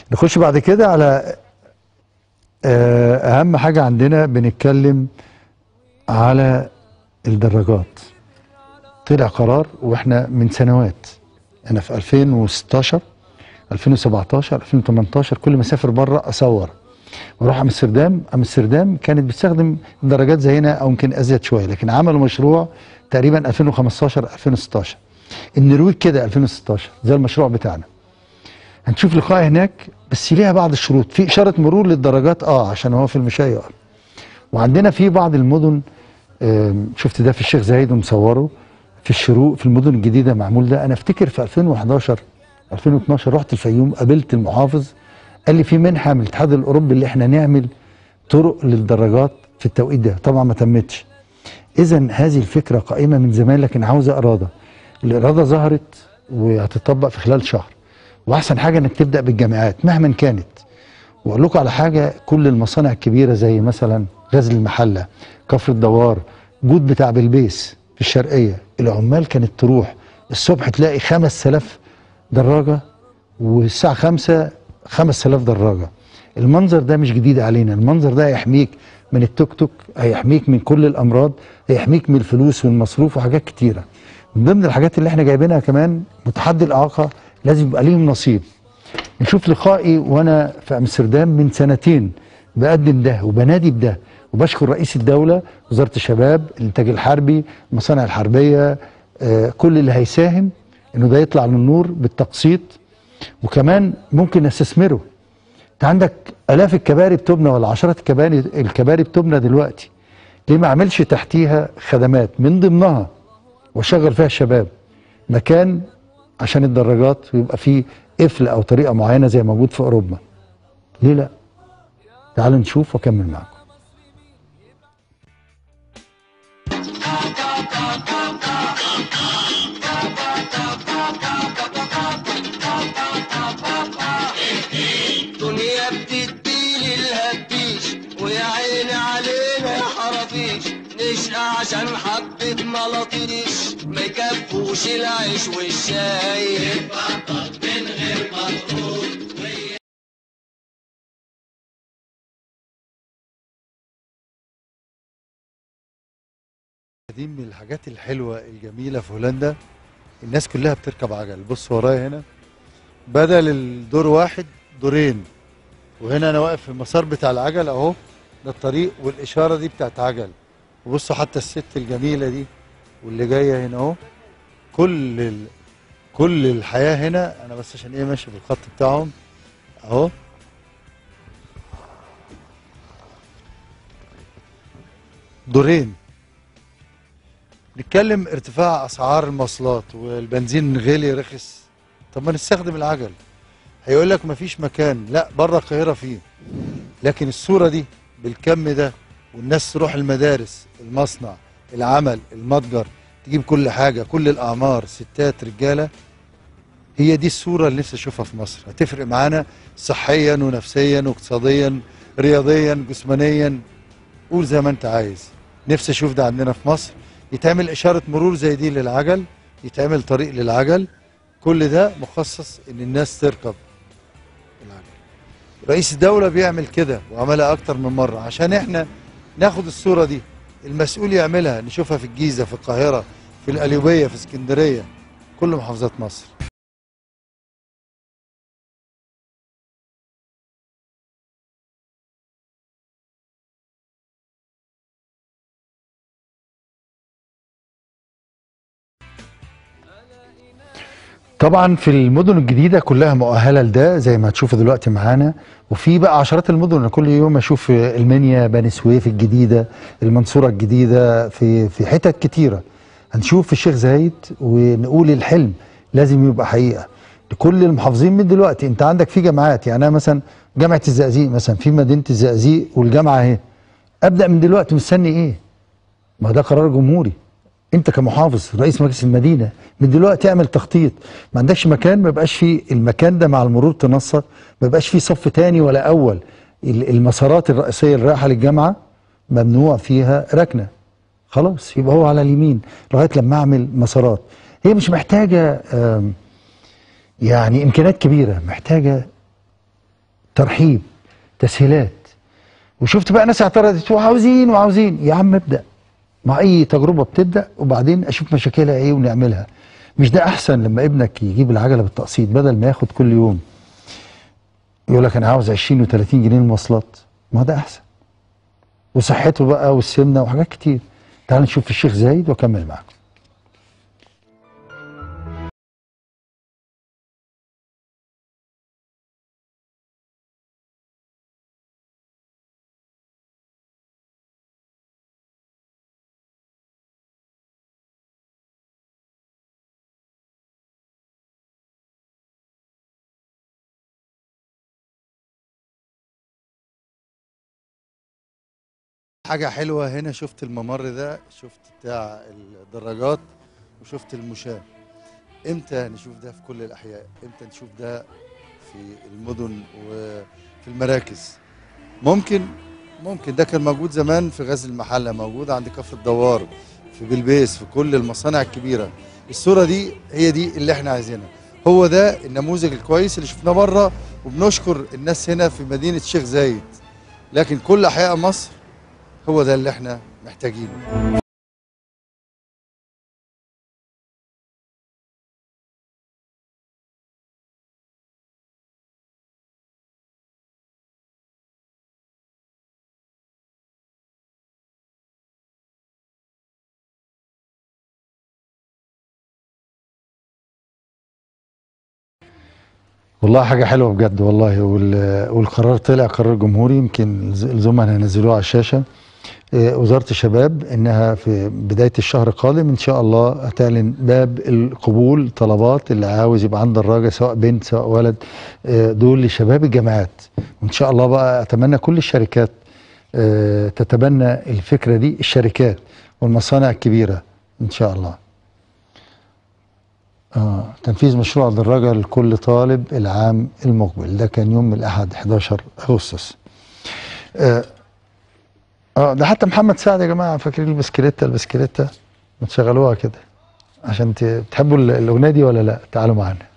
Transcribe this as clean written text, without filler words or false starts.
نخش بعد كده على اهم حاجه عندنا، بنتكلم على الدراجات. طلع قرار واحنا من سنوات، انا في 2016 2017 2018 كل ما اسافر بره اصور واروح امستردام كانت بتستخدم درجات زينا او يمكن ازيد شويه، لكن عملوا مشروع تقريبا 2015 2016. النرويج كده 2016 زي المشروع بتاعنا. هنشوف لقاء هناك بس ليها بعض الشروط، في اشاره مرور للدرجات عشان هو في المشاية وعندنا في بعض المدن، شفت ده في الشيخ زايد ومصوره في الشروق، في المدن الجديده معمول ده. انا افتكر في 2011 2012 رحت الفيوم، قابلت المحافظ قال لي في منحه من الاتحاد الاوروبي اللي احنا نعمل طرق للدراجات في التوقيت ده. طبعا ما تمتش. اذا هذه الفكره قائمه من زمان لكن عاوزه اراده. الاراده ظهرت وهتطبق في خلال شهر، واحسن حاجه انك تبدا بالجامعات مهما كانت. واقول لكم على حاجه، كل المصانع الكبيره زي مثلا غزل المحله، كفر الدوار، جود بتاع بلبيس في الشرقيه، العمال كانت تروح الصبح تلاقي 5000 دراجه والساعه 5 5000 دراجه. المنظر ده مش جديد علينا، المنظر ده هيحميك من التوك توك، هيحميك من كل الامراض، هيحميك من الفلوس والمصروف وحاجات كتيره. من ضمن الحاجات اللي احنا جايبينها كمان متحدي الاعاقه لازم يبقى ليهم نصيب. نشوف لقائي وانا في امستردام من سنتين بقدم ده وبنادي بده، وبشكر رئيس الدوله، وزاره الشباب، الانتاج الحربي، المصانع الحربيه، كل اللي هيساهم انه ده يطلع للنور بالتقسيط. وكمان ممكن نستثمره. انت عندك الاف الكباري بتبنى ولا عشرات الكباري بتبنى دلوقتي، ليه ما اعملش تحتيها خدمات من ضمنها واشغل فيها الشباب مكان عشان الدراجات ويبقى فيه قفل او طريقه معينه زي ما موجود في اوروبا؟ ليه لا؟ تعالوا نشوف واكمل معاكم. دنيا بتديلي الهبيش ويا عيني علينا يا حرافيش، نشقى عشان حبة ملاطيش ما يكفوش العيش والشاي، نتبطط من غير مطرود. دي من الحاجات الحلوه الجميله في هولندا، الناس كلها بتركب عجل. بص ورايا هنا بدل الدور واحد دورين، وهنا انا واقف في المسار بتاع العجل اهو، ده الطريق والاشاره دي بتاعت عجل. وبصوا حتى الست الجميله دي واللي جايه هنا اهو، كل الحياه هنا. انا بس عشان ماشي في الخط بتاعهم اهو. دورين. نتكلم ارتفاع اسعار المواصلات والبنزين غالي رخص، طب ما نستخدم العجل. هيقول لك مفيش مكان، لا بره القاهره فيه، لكن الصوره دي بالكم ده والناس تروح المدارس، المصنع، العمل، المتجر، تجيب كل حاجه، كل الاعمار، ستات رجاله، هي دي الصوره اللي نفسي اشوفها في مصر. هتفرق معانا صحيا ونفسيا واقتصاديا رياضيا جسمانيا، قول زي ما انت عايز. نفسي اشوف ده عندنا في مصر، يتعمل اشاره مرور زي دي للعجل، يتعمل طريق للعجل، كل ده مخصص ان الناس تركب العجل. رئيس الدولة بيعمل كده وعملها اكتر من مرة عشان احنا ناخد الصورة دي، المسؤول يعملها، نشوفها في الجيزة، في القاهرة، في القليوبية، في اسكندرية، كل محافظات مصر. طبعا في المدن الجديدة كلها مؤهلة لده زي ما هتشوفوا دلوقتي معانا، وفي بقى عشرات المدن. أنا كل يوم اشوف المنيا، بني سويف الجديدة، المنصورة الجديدة، في حتت كتيرة. هنشوف في الشيخ زايد ونقول الحلم لازم يبقى حقيقة لكل المحافظين من دلوقتي. انت عندك في جامعات، يعني انا مثلا جامعة الزقازيق مثلا في مدينة الزقازيق والجامعة اهي، ابدأ من دلوقتي، مستني ايه؟ ما ده قرار جمهوري. انت كمحافظ رئيس مجلس المدينه من دلوقتي اعمل تخطيط. ما عندكش مكان، ما يبقاش فيه المكان ده مع المرور تنسق، ما يبقاش فيه صف تاني ولا اول. المسارات الرئيسيه اللي رايحه للجامعه ممنوع فيها ركنه، خلاص يبقى هو على اليمين لغايه لما اعمل مسارات. هي مش محتاجه يعني امكانيات كبيره، محتاجه ترحيب، تسهيلات. وشفت بقى ناس اعترضت وعاوزين وعاوزين. يا عم ابدا، مع اي تجربه بتبدا وبعدين اشوف مشاكلها ايه ونعملها. مش ده احسن لما ابنك يجيب العجله بالتقسيط بدل ما ياخد كل يوم يقول لك انا عاوز 20 و30 جنيه المواصلات؟ ما ده احسن. وصحته بقى والسمنه وحاجات كتير. تعال نشوف الشيخ زايد واكمل معاكم. حاجة حلوة هنا، شفت الممر ده، شفت بتاع الدراجات، وشفت المشاة. امتى نشوف ده في كل الأحياء؟ امتى نشوف ده في المدن وفي المراكز؟ ممكن ده كان موجود زمان في غزل المحلة، موجود عند كفر الدوار، في بلبيس، في كل المصانع الكبيرة. الصورة دي هي دي اللي احنا عايزينها، هو ده النموذج الكويس اللي شفناه بره. وبنشكر الناس هنا في مدينة الشيخ زايد، لكن كل أحياء مصر هو ده اللي احنا محتاجينه. والله حاجة حلوة بجد والله. والقرار طلع قرار جمهوري، يمكن الزملاء هينزلوه على الشاشة. وزارة الشباب انها في بداية الشهر القادم ان شاء الله هتعلن باب القبول طلبات اللي عاوز يبقى عنده دراجة، سواء بنت سواء ولد. دول لشباب الجامعات. وان شاء الله بقى اتمنى كل الشركات تتبنى الفكرة دي، الشركات والمصانع الكبيرة ان شاء الله. تنفيذ مشروع دراجة لكل طالب العام المقبل. ده كان يوم الأحد 11 أغسطس. ده حتى محمد سعد يا جماعة، فاكرين البسكليتة ما تشغلوها كده عشان تحبوا الأغنية دي ولا لا؟ تعالوا معانا.